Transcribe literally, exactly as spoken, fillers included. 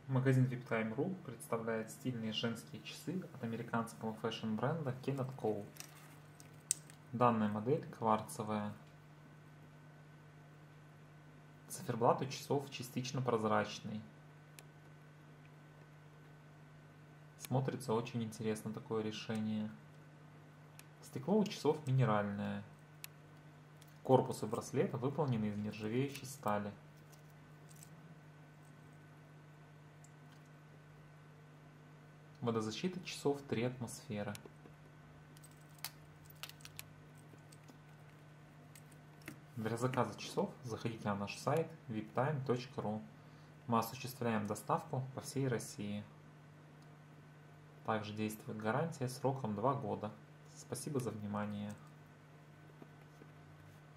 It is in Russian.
Магазин виптайм точка ру представляет стильные женские часы от американского фэшн-бренда Kenneth Cole. Данная модель кварцевая. Циферблат у часов частично прозрачный. Смотрится очень интересно такое решение. Стекло у часов минеральное. Корпус и браслет выполнены из нержавеющей стали. Водозащита часов три атмосферы. Для заказа часов заходите на наш сайт виптайм точка ру. Мы осуществляем доставку по всей России. Также действует гарантия сроком два года. Спасибо за внимание.